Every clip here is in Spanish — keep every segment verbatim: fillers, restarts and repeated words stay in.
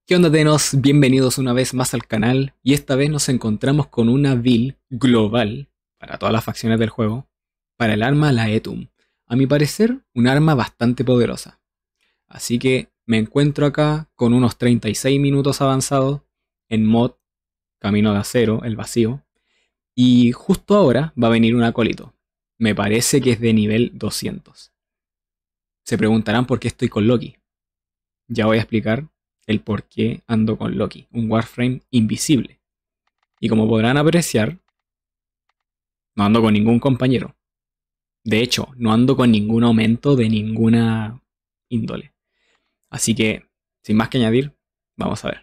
¿Qué onda, Tenos? Bienvenidos una vez más al canal y esta vez nos encontramos con una build global para todas las facciones del juego para el arma Laetum. A mi parecer, un arma bastante poderosa. Así que me encuentro acá con unos treinta y seis minutos avanzados en mod Camino de Acero, el vacío, y justo ahora va a venir un acólito. Me parece que es de nivel doscientos. Se preguntarán por qué estoy con Loki. Ya voy a explicar el por qué ando con Loki, un Warframe invisible. Y como podrán apreciar, no ando con ningún compañero. De hecho, no ando con ningún aumento de ninguna índole. Así que, sin más que añadir, vamos a ver.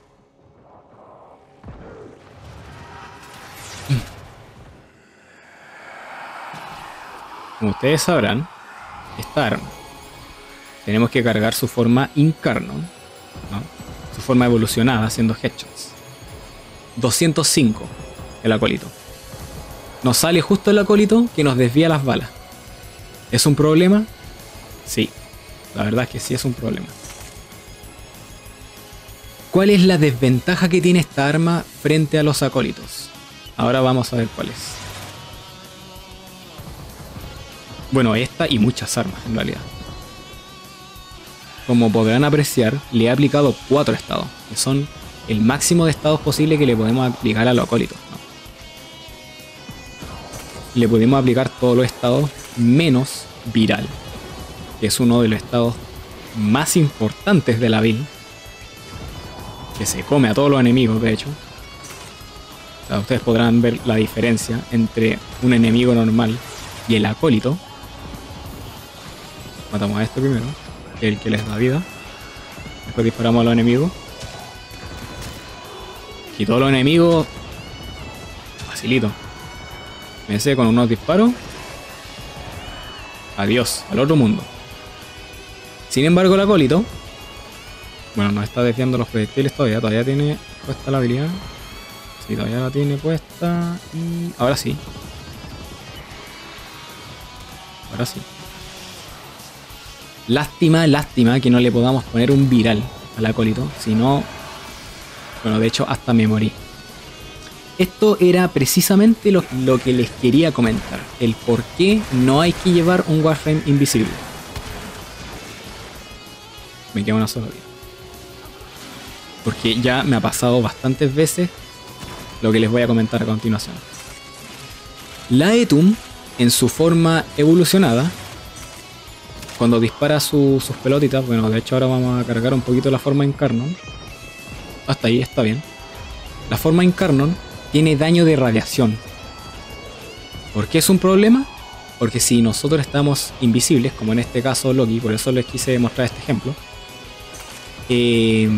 Como ustedes sabrán, esta arma tenemos que cargar su forma Incarnon, ¿no? Su forma evolucionada haciendo headshots. doscientos cinco el acólito. Nos sale justo el acólito que nos desvía las balas. ¿Es un problema? Sí, la verdad es que sí es un problema. ¿Cuál es la desventaja que tiene esta arma frente a los acólitos? Ahora vamos a ver cuál es. Bueno, esta y muchas armas en realidad. Como podrán apreciar, le he aplicado cuatro estados, que son el máximo de estados posible que le podemos aplicar a los acólitos, ¿no? Le podemos aplicar todos los estados menos viral, que es uno de los estados más importantes de la build, que se come a todos los enemigos, de hecho. O sea, ustedes podrán ver la diferencia entre un enemigo normal y el acólito. Matamos a este primero, que es el que les da vida. Después disparamos a los enemigos. Y todos los enemigos, facilito. Me sé con unos disparos. Adiós, al otro mundo. Sin embargo, el acólito, bueno, no está desviando los proyectiles todavía. Todavía tiene puesta la habilidad. Sí, todavía la tiene puesta. Y ahora sí. Ahora sí. Lástima, lástima que no le podamos poner un viral al acólito. Si no, bueno, de hecho hasta me morí. Esto era precisamente lo, lo que les quería comentar. El por qué no hay que llevar un Warframe invisible. Me queda una sola vida. Porque ya me ha pasado bastantes veces lo que les voy a comentar a continuación. Laetum, en su forma evolucionada, cuando dispara su, sus pelotitas, bueno, de hecho ahora vamos a cargar un poquito la forma Incarnon. Hasta ahí está bien. La forma Incarnon tiene daño de radiación. ¿Por qué es un problema? Porque si nosotros estamos invisibles, como en este caso Loki, por eso les quise mostrar este ejemplo, eh,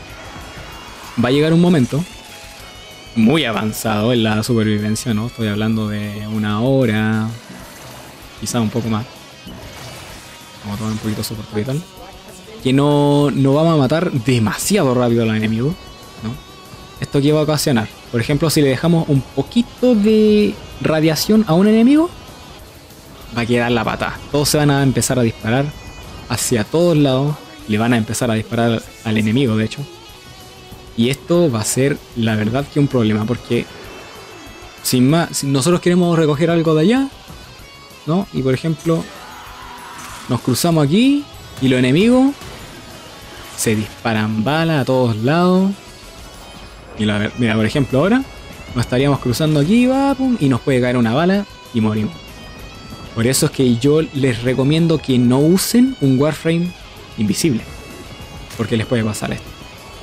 va a llegar un momento muy avanzado en la supervivencia, ¿no? Estoy hablando de una hora, quizá un poco más. Vamos a tomar un poquito de soporte vital. Que no, no vamos a matar demasiado rápido a los enemigos, ¿no? ¿Esto qué va a ocasionar? Por ejemplo, si le dejamos un poquito de radiación a un enemigo, va a quedar la patada. Todos se van a empezar a disparar hacia todos lados. Le van a empezar a disparar al enemigo, de hecho. Y esto va a ser, la verdad, que un problema. Porque, sin más, si nosotros queremos recoger algo de allá, ¿no? Y por ejemplo, nos cruzamos aquí y los enemigos se disparan balas a todos lados. Y la, mira, por ejemplo, ahora nos estaríamos cruzando aquí, va, pum, y nos puede caer una bala y morimos. Por eso es que yo les recomiendo que no usen un Warframe invisible, porque les puede pasar esto.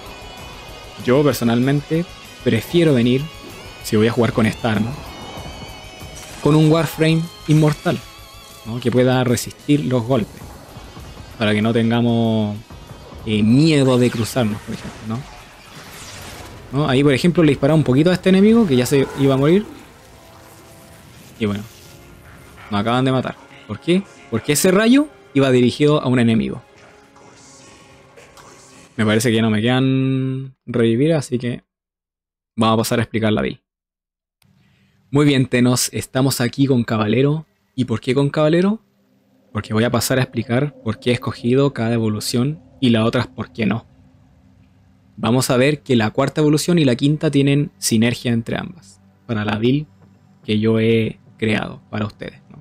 Yo personalmente prefiero venir, si voy a jugar con esta arma, con un Warframe inmortal, ¿no? Que pueda resistir los golpes, para que no tengamos eh, miedo de cruzarnos, por ejemplo, ¿no? ¿no? Ahí, por ejemplo, le disparaba un poquito a este enemigo que ya se iba a morir. Y bueno, nos acaban de matar. ¿Por qué? Porque ese rayo iba dirigido a un enemigo. Me parece que ya no me quedan revivir, así que vamos a pasar a explicar la build. Muy bien, Tenos, estamos aquí con Caballero. ¿Y por qué con Caballero? Porque voy a pasar a explicar por qué he escogido cada evolución y las otras por qué no. vamos a ver que la cuarta evolución y la quinta tienen sinergia entre ambas, para la build que yo he creado para ustedes, ¿no?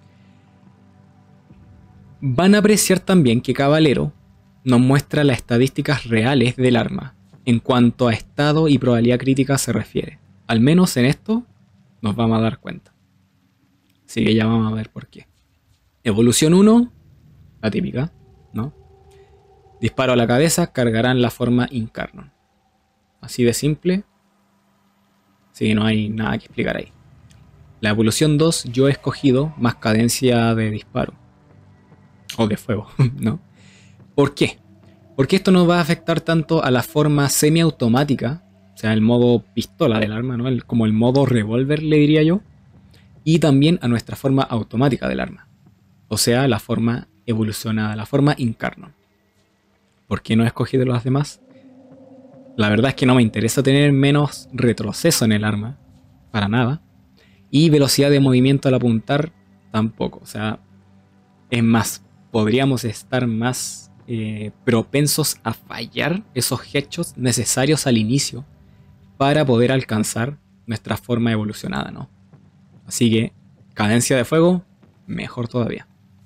Van a apreciar también que Caballero nos muestra las estadísticas reales del arma en cuanto a estado y probabilidad crítica se refiere. Al menos en esto nos vamos a dar cuenta. Así que ya vamos a ver por qué. Evolución uno, la típica, ¿no? Disparo a la cabeza, cargarán la forma Incarnon. Así de simple. Así que no hay nada que explicar ahí. La evolución dos, yo he escogido más cadencia de disparo. O de fuego, ¿no? ¿Por qué? Porque esto no va a afectar tanto a la forma semiautomática, o sea, el modo pistola del arma, ¿no? El, como el modo revólver, le diría yo. Y también a nuestra forma automática del arma. O sea, la forma evolucionada, la forma Incarnon. ¿Por qué no he escogido las demás? La verdad es que no me interesa tener menos retroceso en el arma, para nada. Y velocidad de movimiento al apuntar, tampoco. O sea, es más, podríamos estar más eh, propensos a fallar esos headshots necesarios al inicio para poder alcanzar nuestra forma evolucionada, ¿no? Así que, cadencia de fuego, mejor todavía.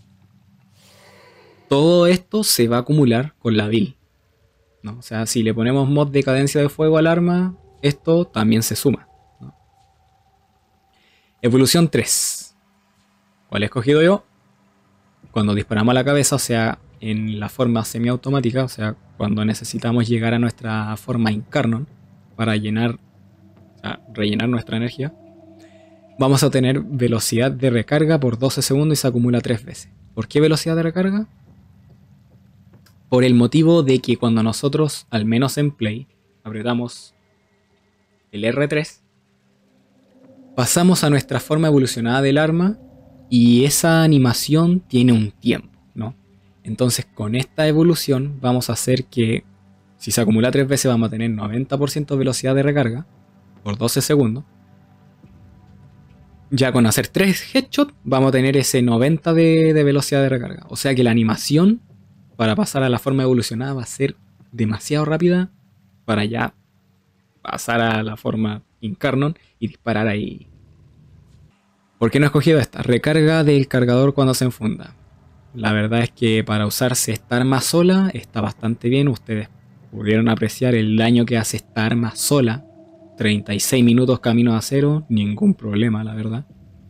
Todo esto se va a acumular con la build, ¿no? O sea, si le ponemos mod de cadencia de fuego al arma, esto también se suma, ¿no? Evolución tres. ¿Cuál he escogido yo? Cuando disparamos a la cabeza, o sea, en la forma semiautomática, o sea, cuando necesitamos llegar a nuestra forma Incarnon para llenar, o sea, rellenar nuestra energía, vamos a tener velocidad de recarga por doce segundos y se acumula tres veces. ¿Por qué velocidad de recarga? Por el motivo de que cuando nosotros, al menos en Play, apretamos el erre tres, pasamos a nuestra forma evolucionada del arma y esa animación tiene un tiempo, ¿no? Entonces con esta evolución vamos a hacer que, si se acumula tres veces, vamos a tener noventa por ciento de velocidad de recarga por doce segundos. Ya con hacer tres headshots vamos a tener ese noventa de, de velocidad de recarga. O sea que la animación para pasar a la forma evolucionada va a ser demasiado rápida para ya pasar a la forma Incarnon y disparar ahí. ¿Por qué no he escogido esta? Recarga del cargador cuando se enfunda. La verdad es que para usarse esta arma sola está bastante bien. Ustedes pudieron apreciar el daño que hace esta arma sola. treinta y seis minutos camino a cero, ningún problema, la verdad.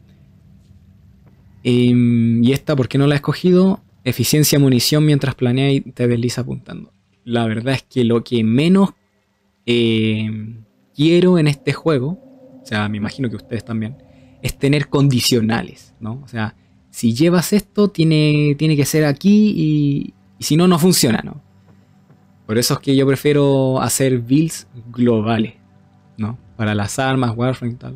Eh, y esta, ¿por qué no la he escogido? Eficiencia munición mientras planea y te desliza apuntando. La verdad es que lo que menos eh, quiero en este juego, o sea, me imagino que ustedes también, es tener condicionales, ¿no? O sea, si llevas esto, tiene, tiene que ser aquí y, y si no, no funciona, ¿no? Por eso es que yo prefiero hacer builds globales, ¿no? Para las armas, Warframe y tal.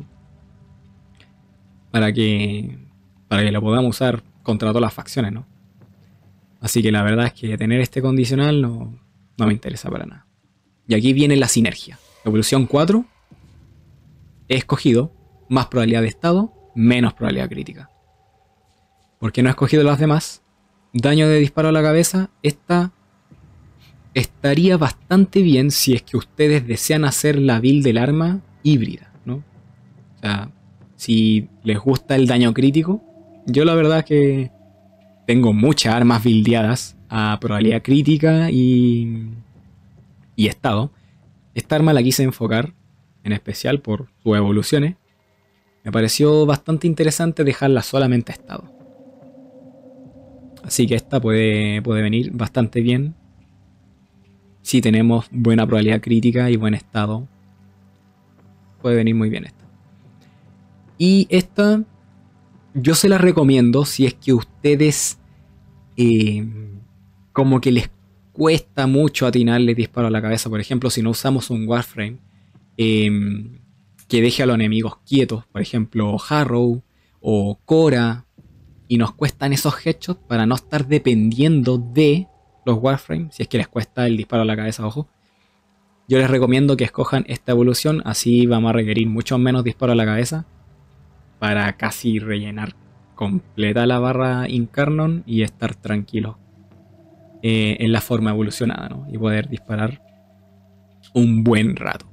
Para que, para que lo podamos usar contra todas las facciones, ¿no? Así que la verdad es que tener este condicional no, no me interesa para nada. Y aquí viene la sinergia. Evolución cuatro. He escogido más probabilidad de estado, menos probabilidad crítica. ¿Por qué no he escogido las demás? Daño de disparo a la cabeza. Esta estaría bastante bien si es que ustedes desean hacer la build del arma híbrida, ¿no? O sea, si les gusta el daño crítico. Yo la verdad es que tengo muchas armas buildeadas a probabilidad crítica y, y estado. Esta arma la quise enfocar en especial por sus evoluciones. Me pareció bastante interesante dejarla solamente a estado. Así que esta puede, puede venir bastante bien si tenemos buena probabilidad crítica y buen estado. Puede venir muy bien esta. Y esta yo se la recomiendo si es que ustedes eh, como que les cuesta mucho atinarle disparo a la cabeza. Por ejemplo, si no usamos un Warframe eh, que deje a los enemigos quietos, por ejemplo Harrow o Cora, y nos cuestan esos headshots para no estar dependiendo de los Warframes, si es que les cuesta el disparo a la cabeza, ojo. Yo les recomiendo que escojan esta evolución, así vamos a requerir mucho menos disparo a la cabeza para casi rellenar completa la barra Incarnon y estar tranquilos eh, en la forma evolucionada, ¿no? Y poder disparar un buen rato.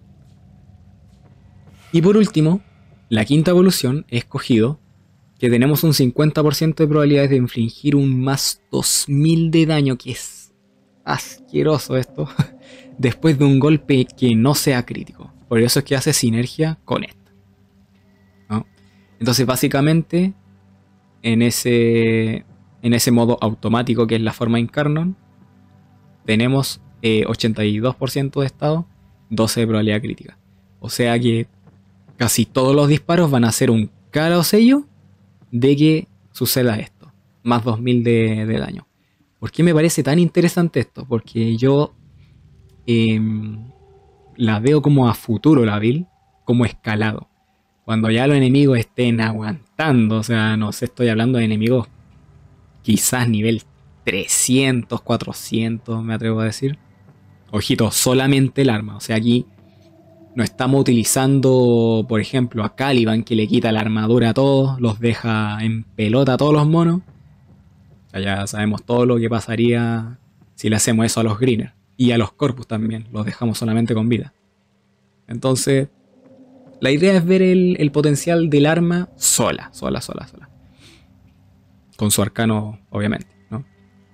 Y por último, la quinta evolución he escogido que tenemos un cincuenta por ciento de probabilidades de infligir un más dos mil de daño, que es asqueroso esto, después de un golpe que no sea crítico. Por eso es que hace sinergia con esta, ¿no? Entonces básicamente en ese, en ese modo automático que es la forma Incarnon, tenemos eh, ochenta y dos por ciento de estado, doce de probabilidad crítica. O sea que casi todos los disparos van a ser un cara o sello de que suceda esto. Más dos mil de, de daño. ¿Por qué me parece tan interesante esto? Porque yo eh, la veo como a futuro la build, como escalado. Cuando ya los enemigos estén aguantando, o sea, no sé, estoy hablando de enemigos quizás nivel trescientos, cuatrocientos, me atrevo a decir. Ojito, solamente el arma. O sea, aquí no estamos utilizando, por ejemplo, a Caliban, que le quita la armadura a todos, los deja en pelota a todos los monos. O sea, ya sabemos todo lo que pasaría si le hacemos eso a los Greener. Y a los Corpus también, los dejamos solamente con vida. Entonces, la idea es ver el, el potencial del arma sola, sola, sola, sola. Con su arcano, obviamente, ¿no?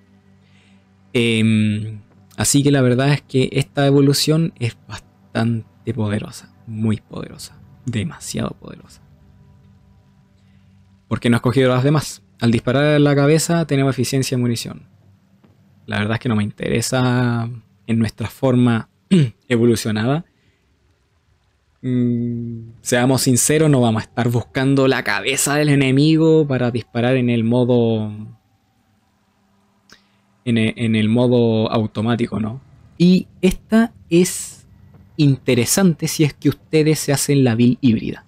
Eh, así que la verdad es que esta evolución es bastante poderosa, muy poderosa, demasiado poderosa. ¿Por qué no he escogido las demás? Al disparar en la cabeza tenemos eficiencia de munición. La verdad es que no me interesa en nuestra forma evolucionada. Mm, seamos sinceros, no vamos a estar buscando la cabeza del enemigo para disparar en el modo en el, en el modo automático, ¿no? Y esta es interesante si es que ustedes se hacen la build híbrida.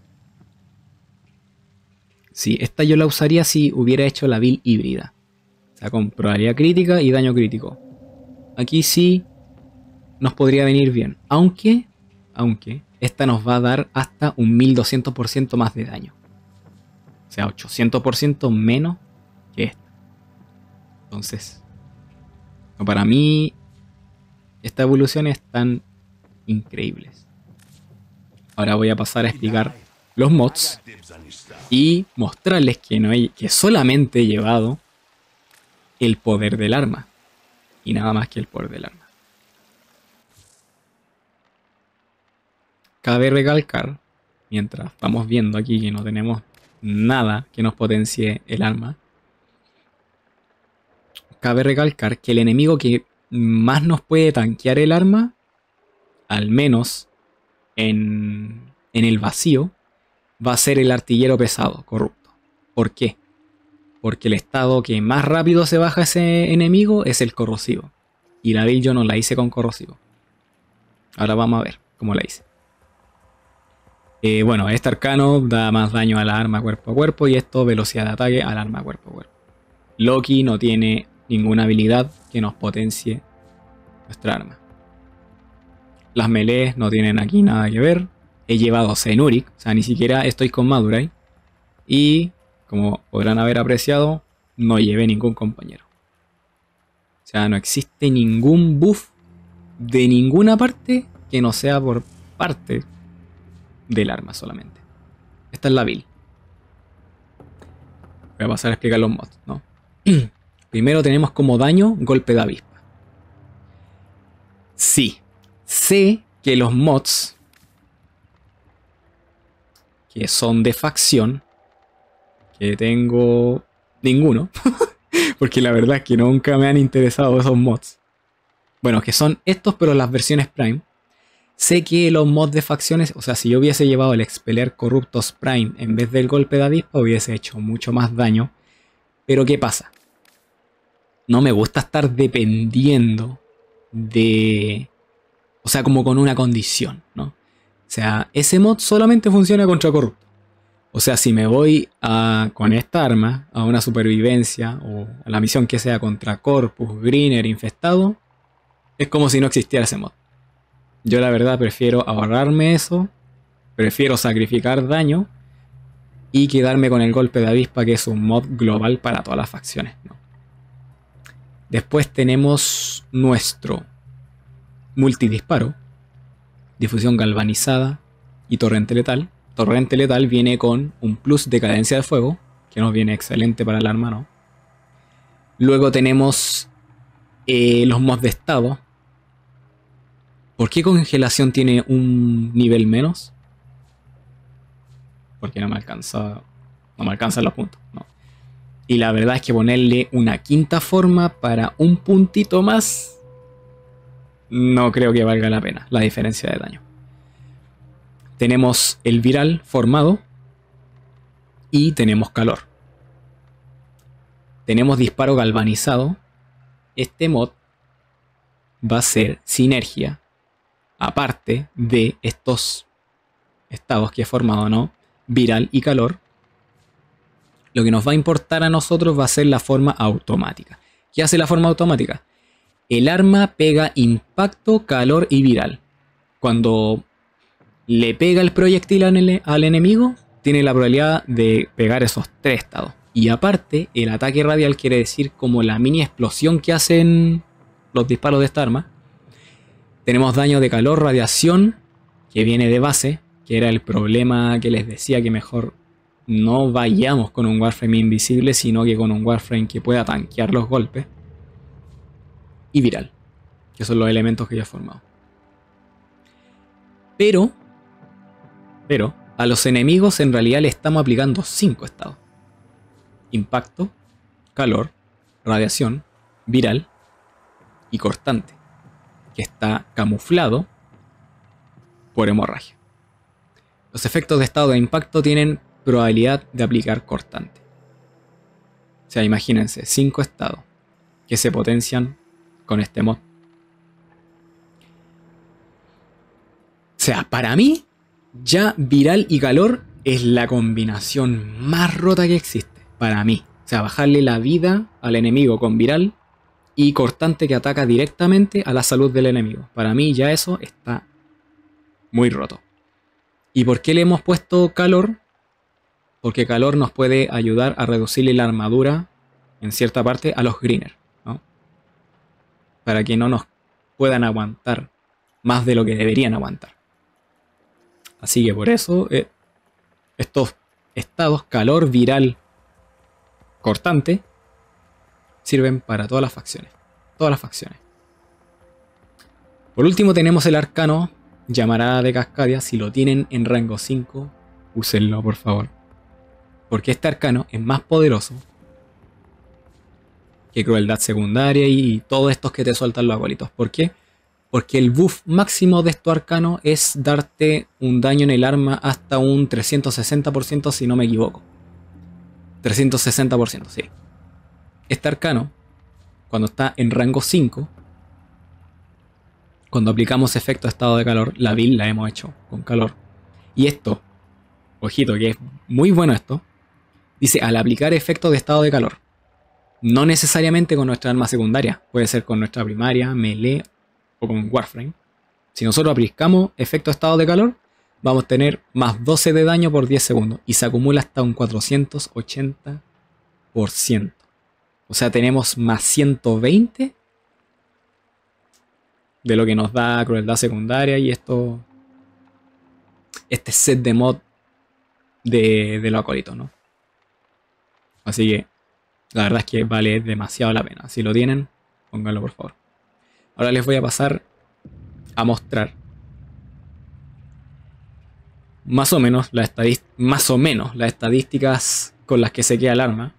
Sí, esta yo la usaría si hubiera hecho la build híbrida, o sea, con probabilidad crítica y daño crítico. Aquí sí nos podría venir bien, aunque aunque esta nos va a dar hasta un mil doscientos por ciento más de daño. O sea, ochocientos por ciento menos que esta. Entonces, para mí, estas evoluciones están increíbles. Ahora voy a pasar a explicar los mods y mostrarles que, no he, que solamente he llevado el poder del arma. Y nada más que el poder del arma. Cabe recalcar, mientras vamos viendo aquí que no tenemos nada que nos potencie el arma, cabe recalcar que el enemigo que más nos puede tanquear el arma, al menos en, en el vacío, va a ser el artillero pesado, corrupto. ¿Por qué? Porque el estado que más rápido se baja ese enemigo es el corrosivo. Y la build yo no la hice con corrosivo. Ahora vamos a ver cómo la hice. Eh, bueno, este arcano da más daño a la arma cuerpo a cuerpo y esto velocidad de ataque al arma cuerpo a cuerpo. Loki no tiene ninguna habilidad que nos potencie nuestra arma. Las melees no tienen aquí nada que ver. He llevado Zenuric, o sea, ni siquiera estoy con Madurai. Y, como podrán haber apreciado, no llevé ningún compañero. O sea, no existe ningún buff de ninguna parte que no sea por parte del arma solamente. Esta es la build. Voy a pasar a explicar los mods, ¿no? Primero tenemos como daño golpe de avispa. Sí, sé que los mods que son de facción, que tengo ninguno, porque la verdad es que nunca me han interesado esos mods. Bueno, que son estos, pero las versiones Prime. Sé que los mods de facciones, o sea, si yo hubiese llevado el Expeler Corruptos Prime en vez del golpe de avispa, hubiese hecho mucho más daño. Pero ¿qué pasa? No me gusta estar dependiendo de... O sea, como con una condición, ¿no? O sea, ese mod solamente funciona contra corrupto. O sea, si me voy a, con esta arma a una supervivencia o a la misión que sea contra Corpus, Greener, Infestado, es como si no existiera ese mod. Yo la verdad prefiero ahorrarme eso, prefiero sacrificar daño y quedarme con el golpe de avispa, que es un mod global para todas las facciones, ¿no? Después tenemos nuestro multidisparo, difusión galvanizada y torrente letal. Torrente letal viene con un plus de cadencia de fuego, que nos viene excelente para el arma, ¿no? Luego tenemos eh, los mods de estado. ¿Por qué congelación tiene un nivel menos? Porque no me alcanza, no me alcanzan los puntos, ¿no? Y la verdad es que ponerle una quinta forma para un puntito más, no creo que valga la pena la diferencia de daño. Tenemos el viral formado y tenemos calor. Tenemos disparo galvanizado. Este mod va a ser sinergia aparte de estos estados que he formado, ¿no? Viral y calor. Lo que nos va a importar a nosotros va a ser la forma automática. ¿Qué hace la forma automática? El arma pega impacto, calor y viral. Cuando le pega el proyectil al, al enemigo, tiene la probabilidad de pegar esos tres estados. Y aparte, el ataque radial quiere decir como la mini explosión que hacen los disparos de esta arma. Tenemos daño de calor, radiación, que viene de base, que era el problema que les decía, que mejor no vayamos con un Warframe invisible, sino que con un Warframe que pueda tanquear los golpes. Y viral, que son los elementos que ya he formado. Pero, pero, a los enemigos en realidad le estamos aplicando cinco estados. Impacto, calor, radiación, viral y cortante, que está camuflado por hemorragia. Los efectos de estado de impacto tienen probabilidad de aplicar cortante. O sea, imagínense, cinco estados que se potencian con este mod. O sea, para mí, ya viral y calor es la combinación más rota que existe. Para mí. O sea, bajarle la vida al enemigo con viral y cortante que ataca directamente a la salud del enemigo. Para mí ya eso está muy roto. ¿Y por qué le hemos puesto calor? Porque calor nos puede ayudar a reducirle la armadura en cierta parte a los greeners, ¿no? Para que no nos puedan aguantar más de lo que deberían aguantar. Así que por eso eh, estos estados, calor, viral, cortante, sirven para todas las facciones. Todas las facciones. Por último tenemos el arcano, llamarada de Cascadia. Si lo tienen en rango cinco, úsenlo por favor. Porque este arcano es más poderoso que crueldad secundaria y todos estos que te sueltan los acólitos. ¿Por qué? Porque el buff máximo de estos arcanos es darte un daño en el arma hasta un trescientos sesenta por ciento si no me equivoco. trescientos sesenta por ciento, sí. Este arcano, cuando está en rango cinco, cuando aplicamos efecto de estado de calor, la build la hemos hecho con calor. Y esto, ojito que es muy bueno esto, dice al aplicar efecto de estado de calor. No necesariamente con nuestra arma secundaria, puede ser con nuestra primaria, melee o con Warframe. Si nosotros aplicamos efecto de estado de calor, vamos a tener más doce de daño por diez segundos. Y se acumula hasta un cuatrocientos ochenta por ciento. O sea, tenemos más ciento veinte de lo que nos da crueldad secundaria y esto. Este set de mod de, de los acólitos, ¿no? Así que la verdad es que vale demasiado la pena. Si lo tienen, pónganlo por favor. Ahora les voy a pasar a mostrar más o menos, la estadíst- más o menos las estadísticas con las que se queda el arma,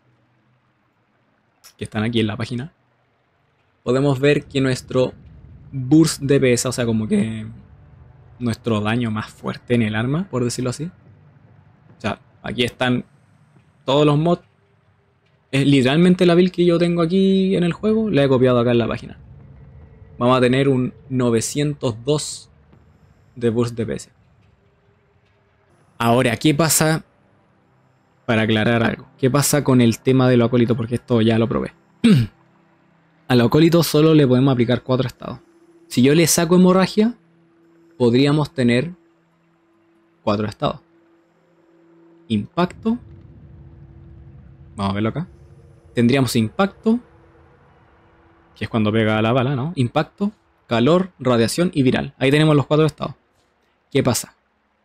que están aquí en la página. Podemos ver que nuestro burst de D P S, o sea, como que nuestro daño más fuerte en el arma, por decirlo así. O sea, aquí están todos los mods. Es literalmente la build que yo tengo aquí en el juego, la he copiado acá en la página. Vamos a tener un novecientos dos de burst de D P S. Ahora, ¿qué pasa? Para aclarar algo, ¿qué pasa con el tema de lo acólito? Porque esto ya lo probé. Al acólito solo le podemos aplicar cuatro estados. Si yo le saco hemorragia, podríamos tener cuatro estados. Impacto. Vamos a verlo acá. Tendríamos impacto, que es cuando pega la bala, ¿no? Impacto, calor, radiación y viral. Ahí tenemos los cuatro estados. ¿Qué pasa?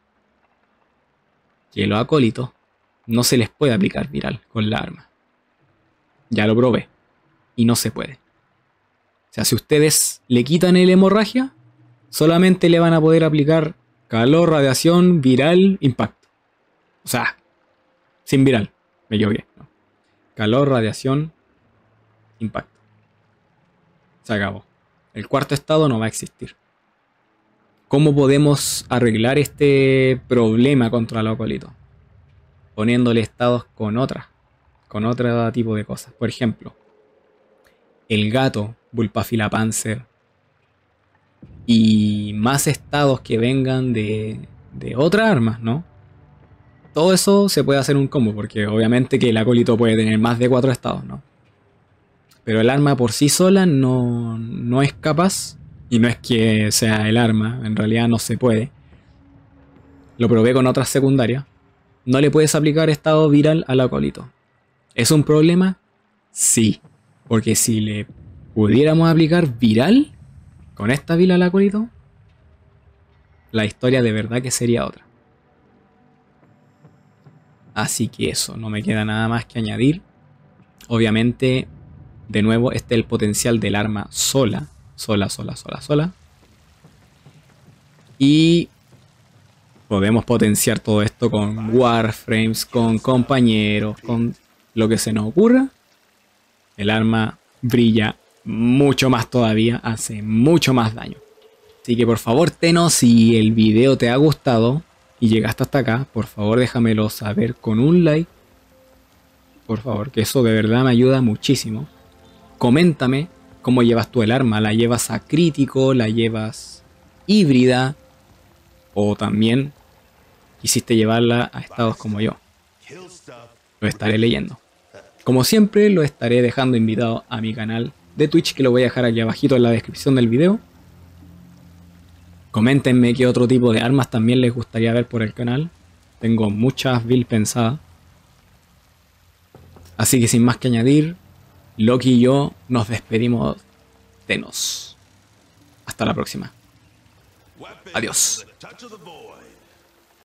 Que los acólitos no se les puede aplicar viral con la arma. Ya lo probé. Y no se puede. O sea, si ustedes le quitan el hemorragia, solamente le van a poder aplicar calor, radiación, viral, impacto. O sea, sin viral. Me equivoqué. No. Calor, radiación, impacto. Se acabó. El cuarto estado no va a existir. ¿Cómo podemos arreglar este problema contra los acólitos? Poniéndole estados con otras. Con otro tipo de cosas. Por ejemplo, el gato, Vulpafila Panzer. Y más estados que vengan de, de otras armas, ¿no? Todo eso se puede hacer un combo, porque obviamente que el acólito puede tener más de cuatro estados, ¿no? Pero el arma por sí sola no, no es capaz, y no es que sea el arma, en realidad no se puede. Lo probé con otras secundarias. No le puedes aplicar estado viral al acólito. ¿Es un problema? Sí, porque si le pudiéramos aplicar viral con esta vila al acólito, la historia de verdad que sería otra. Así que eso, no me queda nada más que añadir. Obviamente, de nuevo, este es el potencial del arma sola. Sola, sola, sola, sola. Y podemos potenciar todo esto con warframes, con compañeros, con lo que se nos ocurra. El arma brilla mucho más todavía, hace mucho más daño. Así que por favor, Teno, si el video te ha gustado y llegaste hasta acá, por favor déjamelo saber con un like. Por favor, que eso de verdad me ayuda muchísimo. Coméntame cómo llevas tú el arma. ¿La llevas a crítico? ¿La llevas híbrida? O también quisiste llevarla a estados como yo. Lo estaré leyendo. Como siempre, lo estaré dejando invitado a mi canal de Twitch, que lo voy a dejar aquí abajito en la descripción del video. Coméntenme qué otro tipo de armas también les gustaría ver por el canal. Tengo muchas builds pensadas. Así que sin más que añadir, Loki y yo nos despedimos de nos. Hasta la próxima. Adiós.